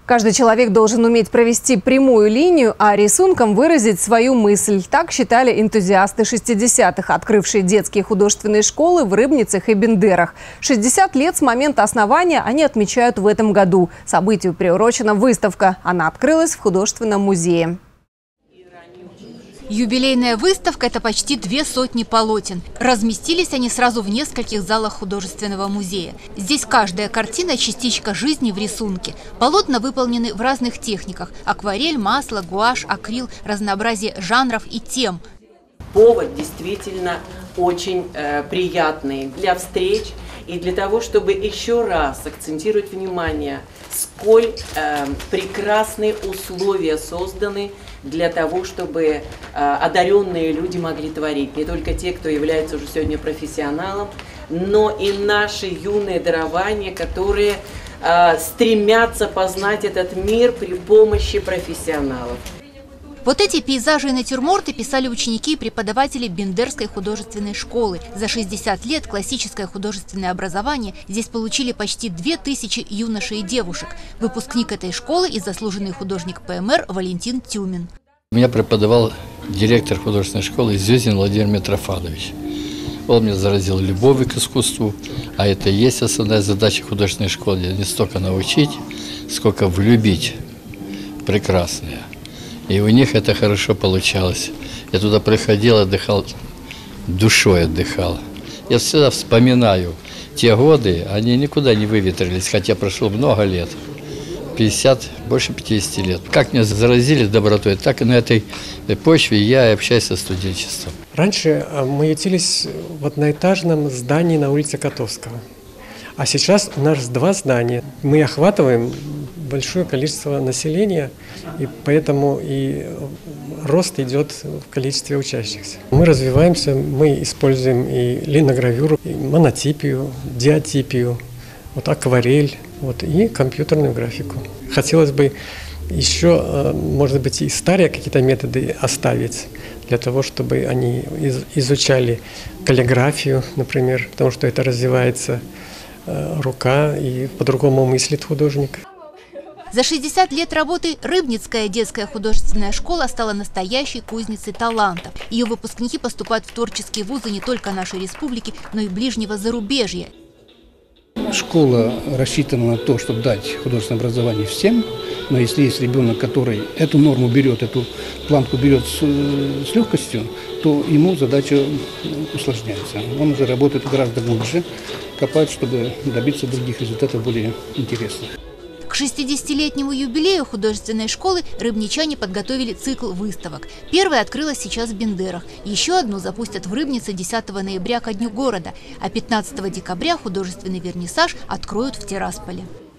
Каждый человек должен уметь провести прямую линию, а рисунком выразить свою мысль. Так считали энтузиасты 60-х, открывшие детские художественные школы в Рыбницах и Бендерах. 60 лет с момента основания они отмечают в этом году. Событию приурочена выставка. Она открылась в художественном музее. Юбилейная выставка – это почти 200 полотен. Разместились они сразу в нескольких залах художественного музея. Здесь каждая картина – частичка жизни в рисунке. Полотна выполнены в разных техниках – акварель, масло, гуашь, акрил, разнообразие жанров и тем. Повод действительно очень приятный для встреч и для того, чтобы еще раз акцентировать внимание, сколь прекрасные условия созданы для того, чтобы одаренные люди могли творить. Не только те, кто является уже сегодня профессионалом, но и наши юные дарования, которые стремятся познать этот мир при помощи профессионалов. Вот эти пейзажи и натюрморты писали ученики и преподаватели Бендерской художественной школы. За 60 лет классическое художественное образование здесь получили почти 2000 юношей и девушек. Выпускник этой школы и заслуженный художник ПМР Валентин Тюмин. Меня преподавал директор художественной школы Зюзин Владимир Митрофанович. Он меня заразил любовью к искусству, а это и есть основная задача художественной школы. Не столько научить, сколько влюбить в прекрасное. И у них это хорошо получалось. Я туда приходил, отдыхал, душой отдыхал. Я всегда вспоминаю те годы, они никуда не выветрились, хотя прошло много лет. 50, больше 50 лет. Как меня заразили добротой, так и на этой почве я общаюсь со студенчеством. Раньше мы ютились в одноэтажном здании на улице Котовского. А сейчас у нас 2 здания. Мы охватываем большое количество населения, и поэтому и рост идет в количестве учащихся. Мы развиваемся, мы используем и линогравюру, и монотипию, диатипию, вот акварель, вот, и компьютерную графику. Хотелось бы еще, может быть, и старые какие-то методы оставить, для того, чтобы они изучали каллиграфию, например, потому что это развивается рука и по-другому мыслит художник. За 60 лет работы Рыбницкая детская художественная школа стала настоящей кузницей талантов. Ее выпускники поступают в творческие вузы не только нашей республики, но и ближнего зарубежья. Школа рассчитана на то, чтобы дать художественное образование всем, но если есть ребенок, который эту норму берет, эту планку берет с легкостью, то ему задача усложняется. Он уже работает гораздо глубже, копает, чтобы добиться других результатов более интересных. К 60-летнему юбилею художественной школы рыбничане подготовили цикл выставок. Первая открылась сейчас в Бендерах. Еще одну запустят в Рыбнице 10 ноября ко Дню города. А 15 декабря художественный вернисаж откроют в Тирасполе.